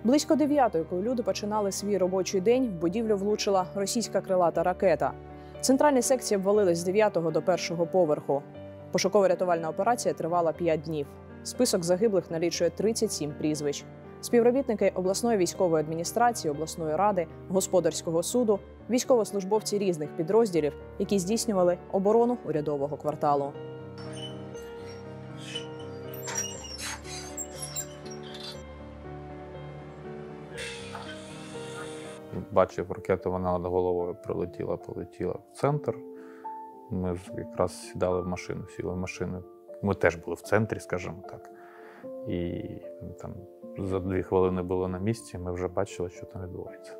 Близько 9-ї, коли люди починали свій робочий день, в будівлю влучила російська крилата ракета. Центральні секції обвалились з 9-го до 1-го поверху. Пошуково-рятувальна операція тривала 5 днів. Список загиблих налічує 37 прізвищ. Співробітники обласної військової адміністрації, обласної ради, господарського суду, військовослужбовці різних підрозділів, які здійснювали оборону урядового кварталу. Бачив ракету, вона над головою полетіла в центр. Ми якраз сідали в машину, сіли в машину. Ми теж були в центрі, скажімо так. І там за 2 хвилини було на місці, ми вже бачили, що там відбувається.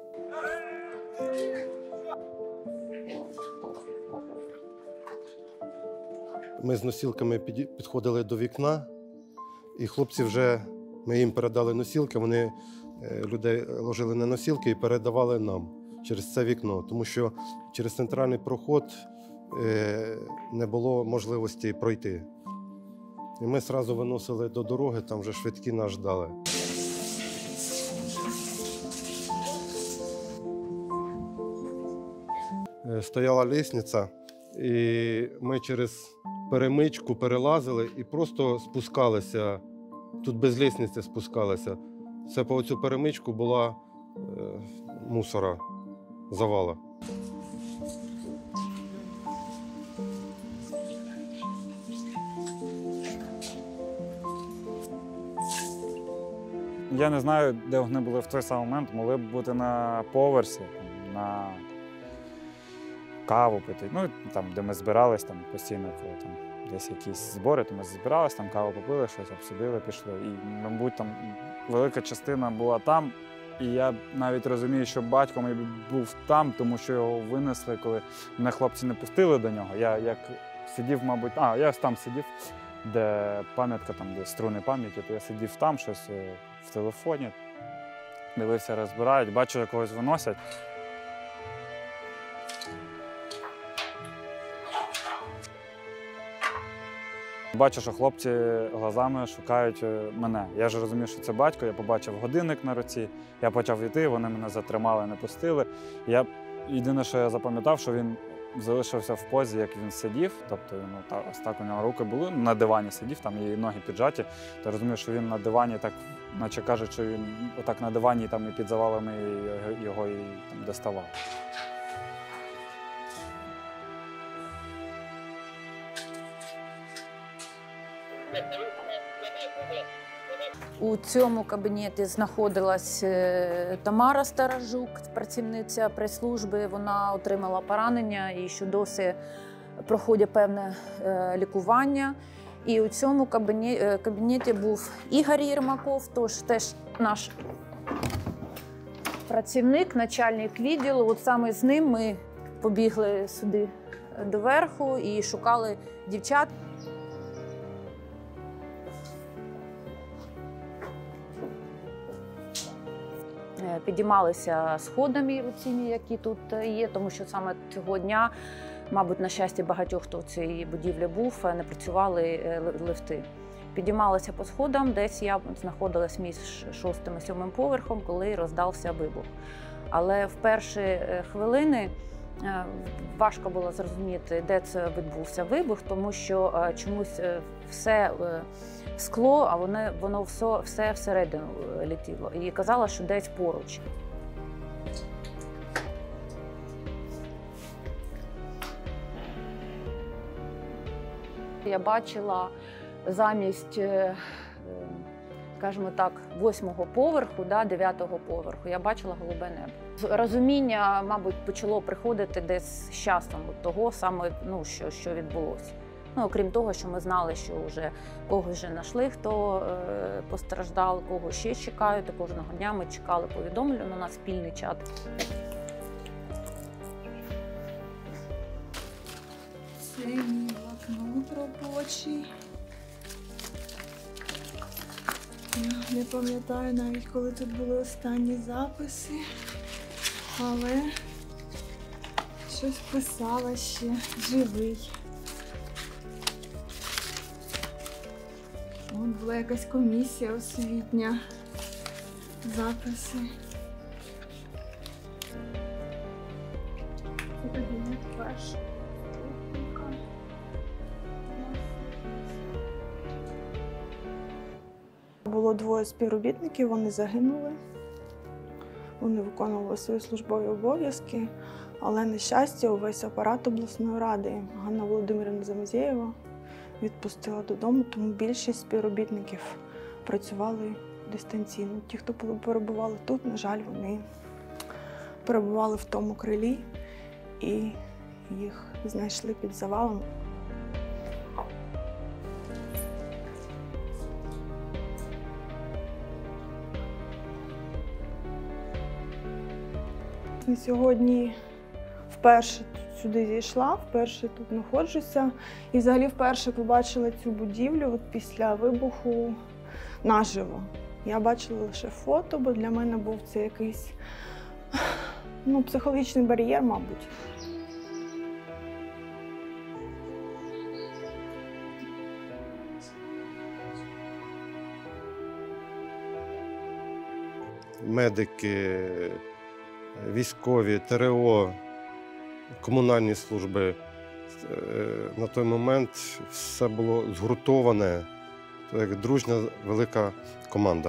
Ми з носілками підходили до вікна, і хлопці вже, ми їм передали носілки, вони людей ложили на носілки і передавали нам через це вікно, тому що через центральний проход не було можливості пройти. І ми одразу виносили до дороги, там вже швидкі нас ждали. Стояла лестниця, і ми через перемичку перелазили і просто спускалися. Тут без лестниці спускалися. Це по цю перемичку була мусора, завала. Я не знаю, де вони були в той самий момент, могли б бути на поверсі, на каву пити. Ну, там, де ми збирались там, постійно, коли там десь якісь збори, то ми збирались, там каву попили, щось обсудили, пішли. І, мабуть, там велика частина була там. І я навіть розумію, що батько мій був там, тому що його винесли, коли мене хлопці не пустили до нього. Я як сидів, мабуть, я там сидів, де пам'ятка, там, де струни пам'яті, то я сидів там, щось в телефоні, дивився, розбирають, бачу, як когось виносять. Бачу, що хлопці глазами шукають мене. Я ж розумів, що це батько, я побачив годинник на руці, я почав йти, вони мене затримали, не пустили. Єдине, що я запам'ятав, що він залишився в позі, як він сидів, тобто ось так у нього руки були, на дивані сидів, там і ноги піджаті, то розумів, що він на дивані, так, наче кажуть, що він отак на дивані там, і під завалами його і там доставав. У цьому кабінеті знаходилась Тамара Старожук, працівниця прес-служби. Вона отримала поранення і що досі проходить певне лікування. І у цьому кабінеті був Ігор Єрмаков, теж наш працівник, начальник відділу. От саме з ним ми побігли сюди доверху і шукали дівчат. Підіймалися сходами цими, які тут є, тому що саме цього дня, мабуть, на щастя багатьох, хто в цій будівлі був, не працювали лифти. Підіймалися по сходам, десь я знаходилась між 6-м і 7-м поверхом, коли роздався вибух. Але в перші хвилини важко було зрозуміти, де це відбувся вибух, тому що чомусь все скло, а воно все всередину летіло. І казала, що десь поруч. Я бачила замість, скажімо так, 8-го поверху, 9-го поверху, я бачила голубе небо. Розуміння, мабуть, почало приходити десь з часом того саме, що відбулося. Окрім того, що ми знали, що вже когось вже знайшли, хто постраждав, кого ще чекають. Кожного дня ми чекали повідомлення, у нас спільний чат. Це мій блокнот робочий. Я не пам'ятаю навіть, коли тут були останні записи, але щось писала ще, живий. От була якась комісія освітня. записи. Це кабінет перший. Було 2 співробітників, вони загинули. Вони виконували свої службові обов'язки, але, на щастя, увесь апарат обласної ради Ганна Володимирівна Замазєєва відпустила додому, тому більшість співробітників працювали дистанційно. Ті, хто перебували тут, на жаль, вони перебували в тому крилі і їх знайшли під завалом. Сьогодні вперше сюди зійшла, вперше тут знаходжуся і взагалі вперше побачила цю будівлю після вибуху наживо. Я бачила лише фото, бо для мене був це якийсь психологічний бар'єр, мабуть. Медики, військові, ТРО, комунальні служби. На той момент все було згуртоване, як дружня велика команда.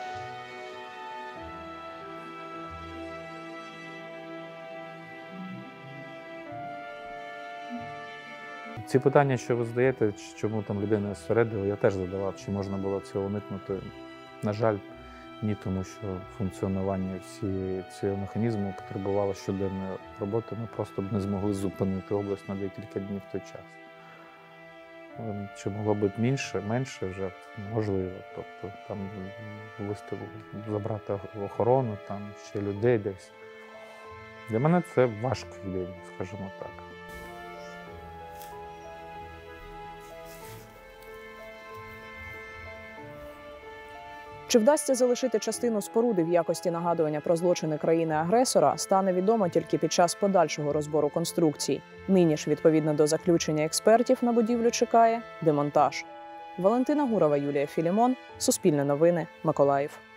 Ці питання, що ви задаєте, чому там людина зсередила, я теж задавав, чи можна було цього уникнути. На жаль, ні, тому що функціонування цього механізму потребувало щоденної роботи. Ми просто б не змогли зупинити область на декілька днів в той час. Чи могло б менше вже можливо. Тобто там забрати охорону, там ще людей десь. Для мене це важкий день, скажімо так. Чи вдасться залишити частину споруди в якості нагадування про злочини країни-агресора, стане відомо тільки під час подальшого розбору конструкцій. Нині ж, відповідно до заключення експертів, на будівлю чекає демонтаж. Валентина Гурова, Юлія Філімон, Суспільне новини, Миколаїв.